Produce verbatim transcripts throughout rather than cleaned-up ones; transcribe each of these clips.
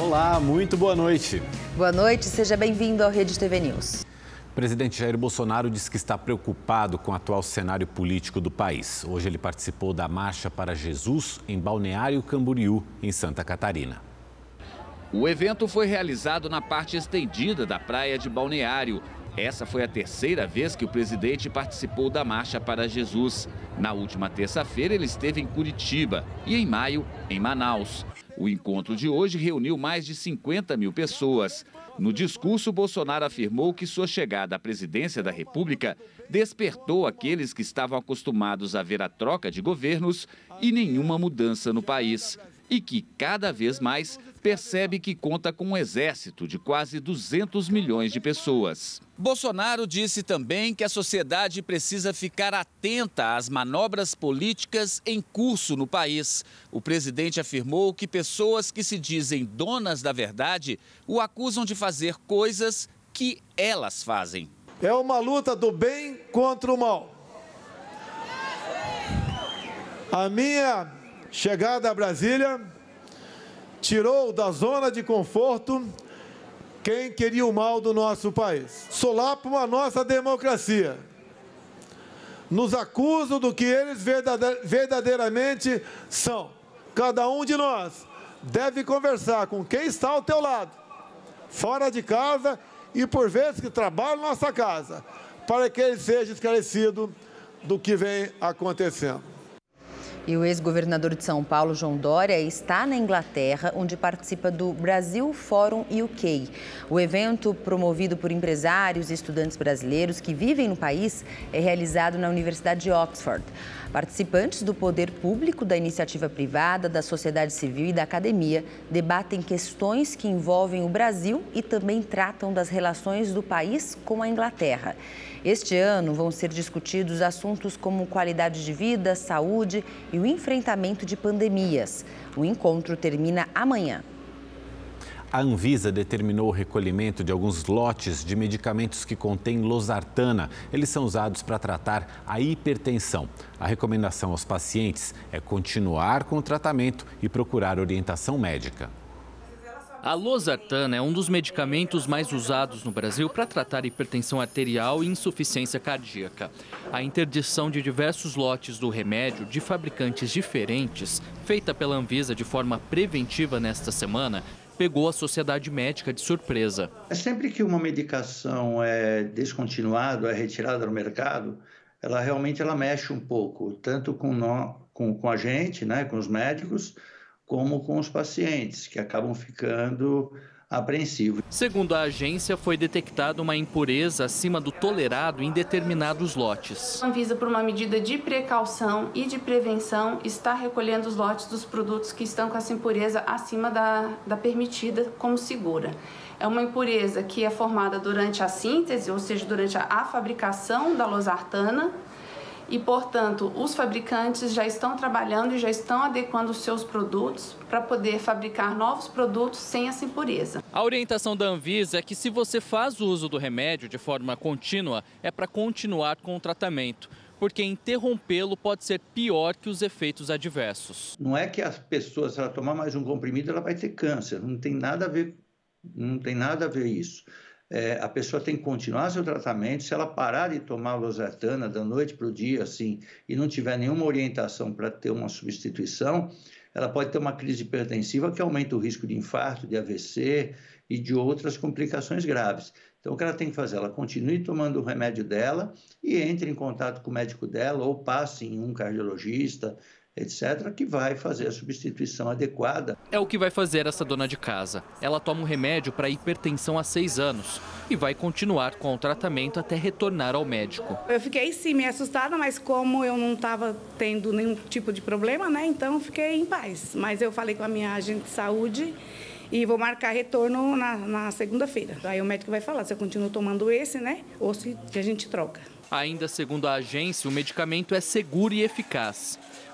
Olá, muito boa noite. Boa noite, seja bem-vindo ao Rede T V News. O presidente Jair Bolsonaro diz que está preocupado com o atual cenário político do país. Hoje ele participou da Marcha para Jesus em Balneário Camboriú, em Santa Catarina. O evento foi realizado na parte estendida da praia de Balneário. Essa foi a terceira vez que o presidente participou da Marcha para Jesus. Na última terça-feira, ele esteve em Curitiba e, em maio, em Manaus. O encontro de hoje reuniu mais de cinquenta mil pessoas. No discurso, Bolsonaro afirmou que sua chegada à presidência da República despertou aqueles que estavam acostumados a ver a troca de governos e nenhuma mudança no país. E que, cada vez mais, percebe que conta com um exército de quase duzentos milhões de pessoas. Bolsonaro disse também que a sociedade precisa ficar atenta às manobras políticas em curso no país. O presidente afirmou que pessoas que se dizem donas da verdade o acusam de fazer coisas que elas fazem. É uma luta do bem contra o mal. A minha chegada a Brasília tirou da zona de conforto quem queria o mal do nosso país. Solapam a nossa democracia. Nos acusam do que eles verdadeiramente são. Cada um de nós deve conversar com quem está ao teu lado, fora de casa e por vezes que trabalha na nossa casa, para que ele seja esclarecido do que vem acontecendo. E o ex-governador de São Paulo, João Dória, está na Inglaterra, onde participa do Brasil Forum U K. O evento, promovido por empresários e estudantes brasileiros que vivem no país, é realizado na Universidade de Oxford. Participantes do poder público, da iniciativa privada, da sociedade civil e da academia debatem questões que envolvem o Brasil e também tratam das relações do país com a Inglaterra. Este ano vão ser discutidos assuntos como qualidade de vida, saúde e o enfrentamento de pandemias. O encontro termina amanhã. A Anvisa determinou o recolhimento de alguns lotes de medicamentos que contêm losartana. Eles são usados para tratar a hipertensão. A recomendação aos pacientes é continuar com o tratamento e procurar orientação médica. A losartana é um dos medicamentos mais usados no Brasil para tratar hipertensão arterial e insuficiência cardíaca. A interdição de diversos lotes do remédio de fabricantes diferentes, feita pela Anvisa de forma preventiva nesta semana, pegou a sociedade médica de surpresa. É sempre que uma medicação é descontinuada, é retirada do mercado, ela realmente ela mexe um pouco, tanto com, nós, com, com a gente, né, com os médicos, como com os pacientes, que acabam ficando apreensivos. Segundo a agência, foi detectada uma impureza acima do tolerado em determinados lotes. A Anvisa, por uma medida de precaução e de prevenção, está recolhendo os lotes dos produtos que estão com essa impureza acima da, da permitida como segura. É uma impureza que é formada durante a síntese, ou seja, durante a, a fabricação da losartana, e, portanto, os fabricantes já estão trabalhando e já estão adequando os seus produtos para poder fabricar novos produtos sem essa impureza. A orientação da Anvisa é que se você faz o uso do remédio de forma contínua, é para continuar com o tratamento, porque interrompê-lo pode ser pior que os efeitos adversos. Não é que as pessoas, se ela tomar mais um comprimido, ela vai ter câncer, não tem nada a ver, não tem nada a ver isso. É, a pessoa tem que continuar seu tratamento. Se ela parar de tomar losartana da noite para o dia, assim, e não tiver nenhuma orientação para ter uma substituição, ela pode ter uma crise hipertensiva que aumenta o risco de infarto, de A V C e de outras complicações graves. Então, o que ela tem que fazer? Ela continue tomando o remédio dela e entre em contato com o médico dela ou passe em um cardiologista, etcétera, que vai fazer a substituição adequada. É o que vai fazer essa dona de casa. Ela toma um remédio para hipertensão há seis anos e vai continuar com o tratamento até retornar ao médico. Eu fiquei sim meio assustada, mas como eu não estava tendo nenhum tipo de problema, né, então fiquei em paz. Mas eu falei com a minha agente de saúde e vou marcar retorno na, na segunda-feira. Aí o médico vai falar se eu continuo tomando esse, né, ou se a gente troca. Ainda segundo a agência, o medicamento é seguro e eficaz.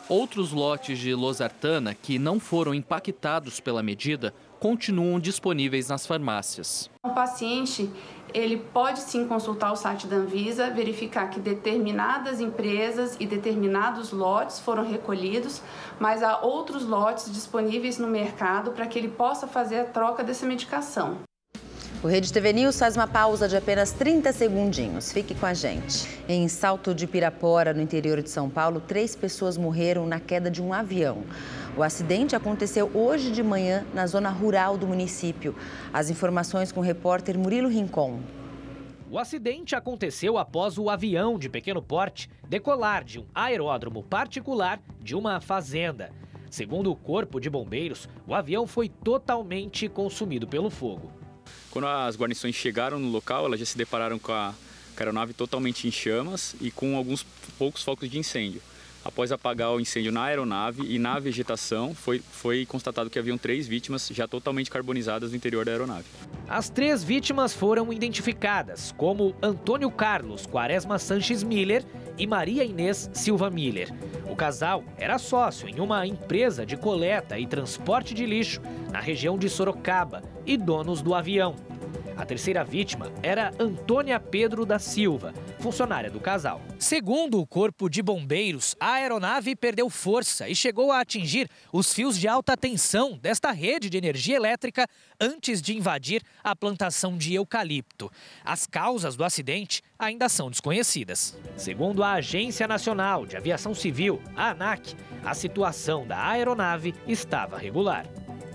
Outros lotes de losartana que não foram impactados pela medida continuam disponíveis nas farmácias. O paciente ele pode sim consultar o site da Anvisa, verificar que determinadas empresas e determinados lotes foram recolhidos, mas há outros lotes disponíveis no mercado para que ele possa fazer a troca dessa medicação. O Rede T V News faz uma pausa de apenas trinta segundinhos. Fique com a gente. Em Salto de Pirapora, no interior de São Paulo, três pessoas morreram na queda de um avião. O acidente aconteceu hoje de manhã na zona rural do município. As informações com o repórter Murilo Rincon. O acidente aconteceu após o avião de pequeno porte decolar de um aeródromo particular de uma fazenda. Segundo o Corpo de Bombeiros, o avião foi totalmente consumido pelo fogo. Quando as guarnições chegaram no local, elas já se depararam com a aeronave totalmente em chamas e com alguns poucos focos de incêndio. Após apagar o incêndio na aeronave e na vegetação, foi, foi constatado que haviam três vítimas já totalmente carbonizadas no interior da aeronave. As três vítimas foram identificadas como Antônio Carlos Quaresma Sanches Miller e Maria Inês Silva Miller. O casal era sócio em uma empresa de coleta e transporte de lixo na região de Sorocaba e donos do avião. A terceira vítima era Antônia Pedro da Silva, funcionária do casal. Segundo o Corpo de Bombeiros, a aeronave perdeu força e chegou a atingir os fios de alta tensão desta rede de energia elétrica antes de invadir a plantação de eucalipto. As causas do acidente ainda são desconhecidas. Segundo a Agência Nacional de Aviação Civil, a ANAC, a situação da aeronave estava regular.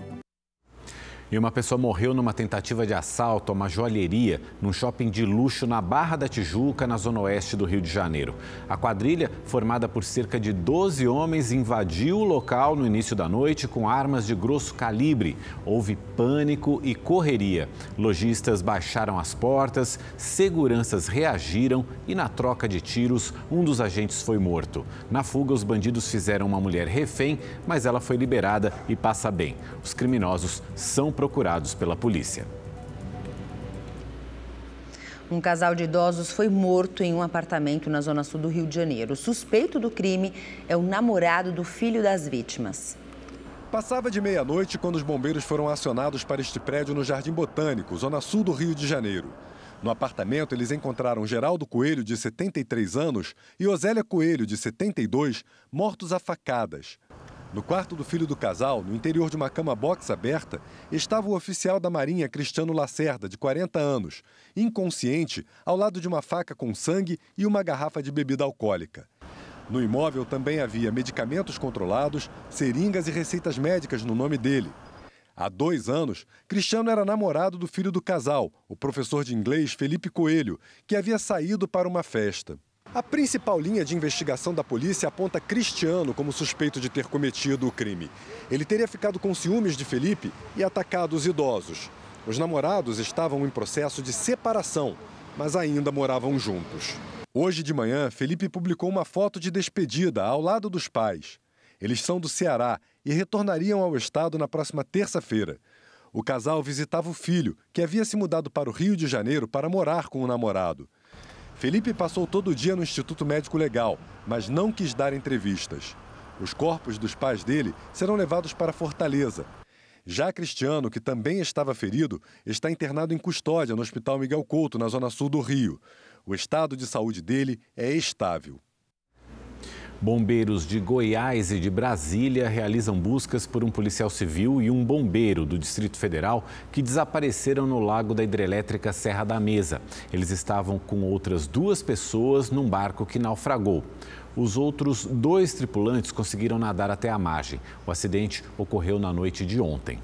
E uma pessoa morreu numa tentativa de assalto a uma joalheria num shopping de luxo na Barra da Tijuca, na zona oeste do Rio de Janeiro. A quadrilha, formada por cerca de doze homens, invadiu o local no início da noite com armas de grosso calibre. Houve pânico e correria. Lojistas baixaram as portas, seguranças reagiram e, na troca de tiros, um dos agentes foi morto. Na fuga, os bandidos fizeram uma mulher refém, mas ela foi liberada e passa bem. Os criminosos são procurados pela polícia. Um casal de idosos foi morto em um apartamento na zona sul do Rio de Janeiro. O suspeito do crime é o namorado do filho das vítimas. Passava de meia-noite quando os bombeiros foram acionados para este prédio no Jardim Botânico, zona sul do Rio de Janeiro. No apartamento, eles encontraram Geraldo Coelho, de setenta e três anos, e Osélia Coelho, de setenta e dois, mortos a facadas. No quarto do filho do casal, no interior de uma cama box aberta, estava o oficial da Marinha Cristiano Lacerda, de quarenta anos, inconsciente, ao lado de uma faca com sangue e uma garrafa de bebida alcoólica. No imóvel também havia medicamentos controlados, seringas e receitas médicas no nome dele. Há dois anos, Cristiano era namorado do filho do casal, o professor de inglês Felipe Coelho, que havia saído para uma festa. A principal linha de investigação da polícia aponta Cristiano como suspeito de ter cometido o crime. Ele teria ficado com ciúmes de Felipe e atacado os idosos. Os namorados estavam em processo de separação, mas ainda moravam juntos. Hoje de manhã, Felipe publicou uma foto de despedida ao lado dos pais. Eles são do Ceará e retornariam ao estado na próxima terça-feira. O casal visitava o filho, que havia se mudado para o Rio de Janeiro para morar com o namorado. Felipe passou todo o dia no Instituto Médico Legal, mas não quis dar entrevistas. Os corpos dos pais dele serão levados para Fortaleza. Já Cristiano, que também estava ferido, está internado em custódia no Hospital Miguel Couto, na zona sul do Rio. O estado de saúde dele é estável. Bombeiros de Goiás e de Brasília realizam buscas por um policial civil e um bombeiro do Distrito Federal que desapareceram no lago da hidrelétrica Serra da Mesa. Eles estavam com outras duas pessoas num barco que naufragou. Os outros dois tripulantes conseguiram nadar até a margem. O acidente ocorreu na noite de ontem.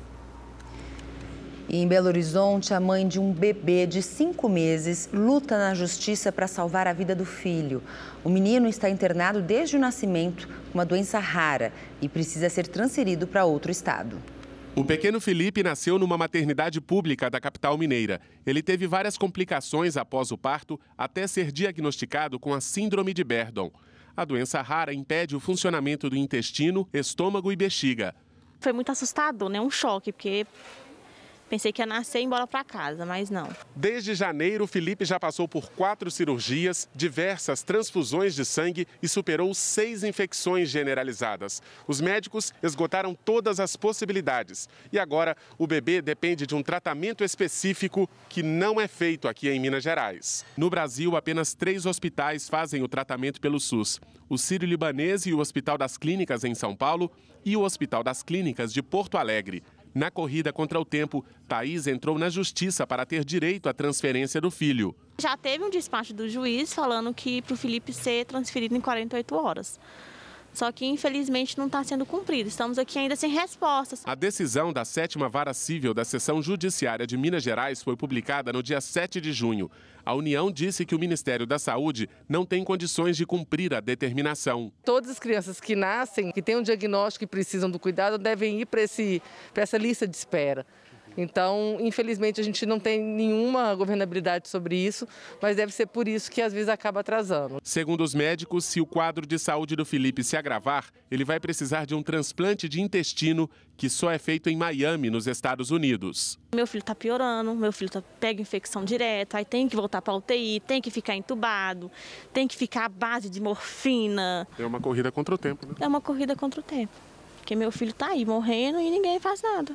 E em Belo Horizonte, a mãe de um bebê de cinco meses luta na justiça para salvar a vida do filho. O menino está internado desde o nascimento com uma doença rara e precisa ser transferido para outro estado. O pequeno Felipe nasceu numa maternidade pública da capital mineira. Ele teve várias complicações após o parto até ser diagnosticado com a síndrome de Berdon. A doença rara impede o funcionamento do intestino, estômago e bexiga. Foi muito assustador, né? Um choque, porque Pensei que ia nascer e ir embora para casa, mas não. Desde janeiro, Felipe já passou por quatro cirurgias, diversas transfusões de sangue e superou seis infecções generalizadas. Os médicos esgotaram todas as possibilidades. E agora, o bebê depende de um tratamento específico que não é feito aqui em Minas Gerais. No Brasil, apenas três hospitais fazem o tratamento pelo SUS. O Sírio-Libanês e o Hospital das Clínicas em São Paulo e o Hospital das Clínicas de Porto Alegre. Na corrida contra o tempo, Thaís entrou na justiça para ter direito à transferência do filho. Já teve um despacho do juiz falando que para o Felipe ser transferido em quarenta e oito horas. Só que, infelizmente, não está sendo cumprido. Estamos aqui ainda sem respostas. A decisão da sétima Vara Civil da Seção Judiciária de Minas Gerais foi publicada no dia sete de junho. A União disse que o Ministério da Saúde não tem condições de cumprir a determinação. Todas as crianças que nascem, que têm um diagnóstico e precisam do cuidado, devem ir para esse, para essa lista de espera. Então, infelizmente, a gente não tem nenhuma governabilidade sobre isso, mas deve ser por isso que às vezes acaba atrasando. Segundo os médicos, se o quadro de saúde do Felipe se agravar, ele vai precisar de um transplante de intestino que só é feito em Miami, nos Estados Unidos. Meu filho está piorando, meu filho tá, pega infecção direto, aí tem que voltar para a U T I, tem que ficar entubado, tem que ficar à base de morfina. É uma corrida contra o tempo, né? É uma corrida contra o tempo, porque meu filho está aí morrendo e ninguém faz nada.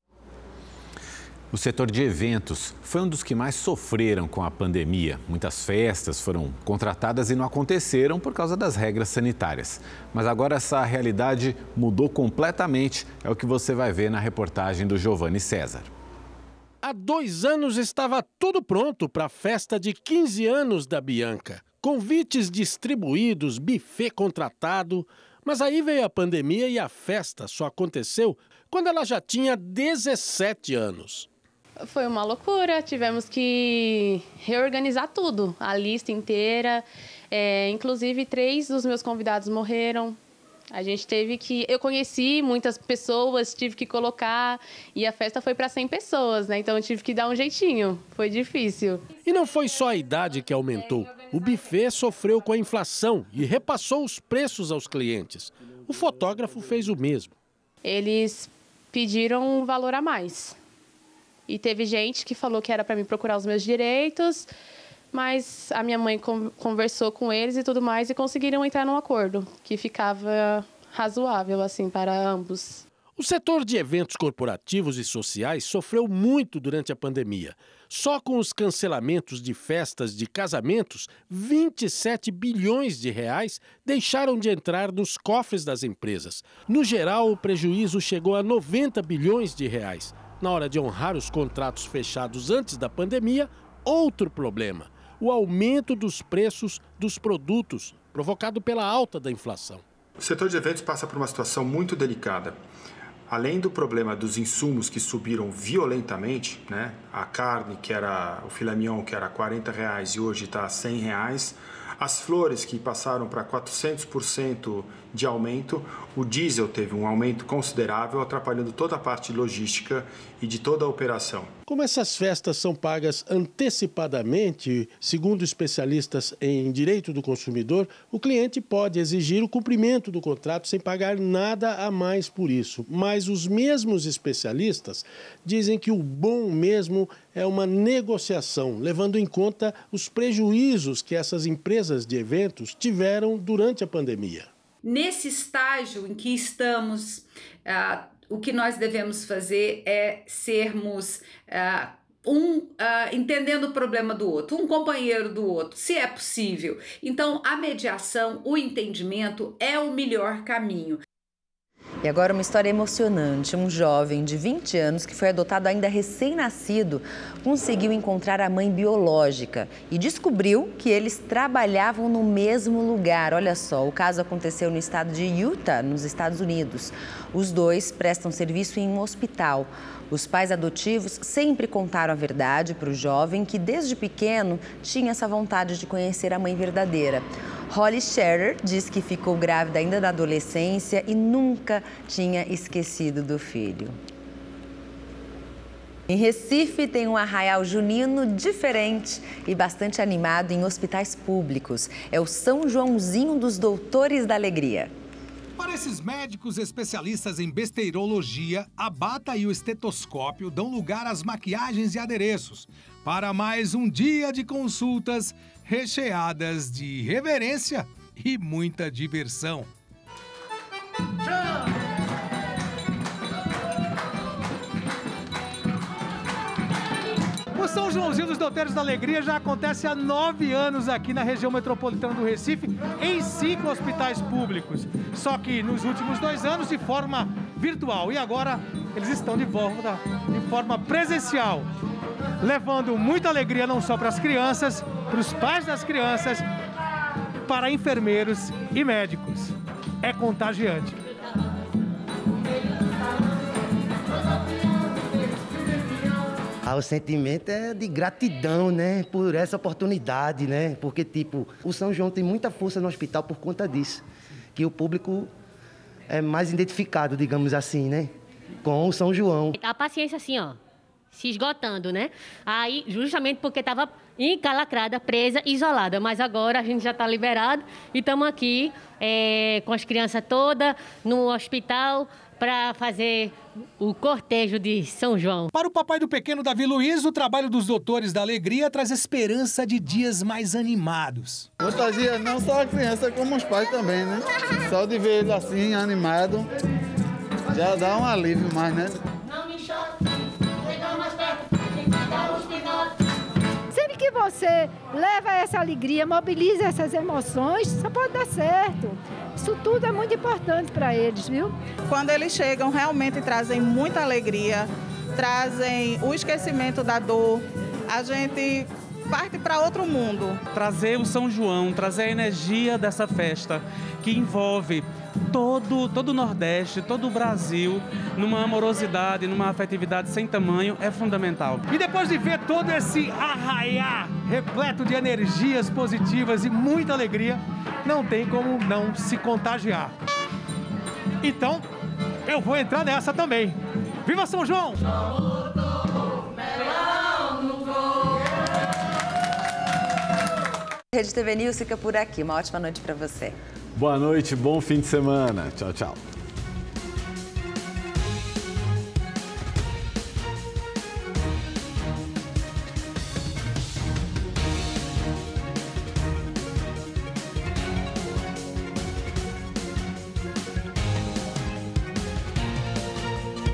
O setor de eventos foi um dos que mais sofreram com a pandemia. Muitas festas foram contratadas e não aconteceram por causa das regras sanitárias. Mas agora essa realidade mudou completamente. É o que você vai ver na reportagem do Giovanni César. Há dois anos estava tudo pronto para a festa de quinze anos da Bianca. Convites distribuídos, buffet contratado. Mas aí veio a pandemia e a festa só aconteceu quando ela já tinha dezessete anos. Foi uma loucura, tivemos que reorganizar tudo, a lista inteira. É, inclusive, três dos meus convidados morreram. A gente teve que... Eu conheci muitas pessoas, tive que colocar, e a festa foi para cem pessoas, né? Então eu tive que dar um jeitinho, foi difícil. E não foi só a idade que aumentou. O buffet sofreu com a inflação e repassou os preços aos clientes. O fotógrafo fez o mesmo. Eles pediram um valor a mais. E teve gente que falou que era para mim procurar os meus direitos, mas a minha mãe conversou com eles e tudo mais e conseguiram entrar num acordo que ficava razoável assim para ambos. O setor de eventos corporativos e sociais sofreu muito durante a pandemia. Só com os cancelamentos de festas de casamentos, vinte e sete bilhões de reais deixaram de entrar nos cofres das empresas. No geral, o prejuízo chegou a noventa bilhões de reais. Na hora de honrar os contratos fechados antes da pandemia, outro problema: o aumento dos preços dos produtos, provocado pela alta da inflação. O setor de eventos passa por uma situação muito delicada. Além do problema dos insumos que subiram violentamente, né? A carne, que era o filé mignon, que era quarenta reais e hoje está a cem reais. As flores, que passaram para quatrocentos por cento de aumento. O diesel teve um aumento considerável, atrapalhando toda a parte logística e de toda a operação. Como essas festas são pagas antecipadamente, segundo especialistas em direito do consumidor, o cliente pode exigir o cumprimento do contrato sem pagar nada a mais por isso. Mas os mesmos especialistas dizem que o bom mesmo é uma negociação, levando em conta os prejuízos que essas empresas de eventos tiveram durante a pandemia. Nesse estágio em que estamos, ah, o que nós devemos fazer é sermos ah, um ah, entendendo o problema do outro, um companheiro do outro, se é possível. Então, a mediação, o entendimento é o melhor caminho. E agora uma história emocionante. Um jovem de vinte anos que foi adotado ainda recém-nascido conseguiu encontrar a mãe biológica e descobriu que eles trabalhavam no mesmo lugar. Olha só, o caso aconteceu no estado de Utah, nos Estados Unidos. Os dois prestam serviço em um hospital. Os pais adotivos sempre contaram a verdade para o jovem que desde pequeno tinha essa vontade de conhecer a mãe verdadeira. Holly Scherer diz que ficou grávida ainda na adolescência e nunca tinha esquecido do filho. Em Recife tem um arraial junino diferente e bastante animado em hospitais públicos. É o São Joãozinho dos Doutores da Alegria. Para esses médicos especialistas em besteirologia, a bata e o estetoscópio dão lugar às maquiagens e adereços para mais um dia de consultas recheadas de reverência e muita diversão. O São Joãozinho dos Douteiros da Alegria já acontece há nove anos aqui na região metropolitana do Recife, em cinco hospitais públicos. Só que nos últimos dois anos de forma virtual. E agora eles estão de volta de forma presencial, levando muita alegria não só para as crianças, para os pais das crianças, para enfermeiros e médicos. É contagiante. Ah, o sentimento é de gratidão, né, por essa oportunidade, né, porque, tipo, o São João tem muita força no hospital por conta disso, que o público é mais identificado, digamos assim, né, com o São João. A paciência, assim, ó, se esgotando, né, aí, justamente porque estava encalacrada, presa, isolada, mas agora a gente já está liberado e estamos aqui é, com as crianças todas no hospital, para fazer o cortejo de São João. Para o papai do pequeno Davi Luiz, o trabalho dos Doutores da Alegria traz esperança de dias mais animados. Contagia não só a criança, como os pais também, né? Só de ver ele assim, animado, já dá um alívio mais, né? Não me choque, chega mais perto, tem que dar os pinotes. Sempre que você leva essa alegria, mobiliza essas emoções, só pode dar certo. Isso tudo é muito importante para eles, viu? Quando eles chegam, realmente trazem muita alegria, trazem o esquecimento da dor. A gente parte para outro mundo. Trazer o São João, trazer a energia dessa festa, que envolve todo, todo o Nordeste, todo o Brasil, numa amorosidade, numa afetividade sem tamanho, é fundamental. E depois de ver todo esse arraiar repleto de energias positivas e muita alegria, não tem como não se contagiar. Então, eu vou entrar nessa também. Viva São João! Rede T V News fica por aqui. Uma ótima noite para você. Boa noite, bom fim de semana. Tchau, tchau.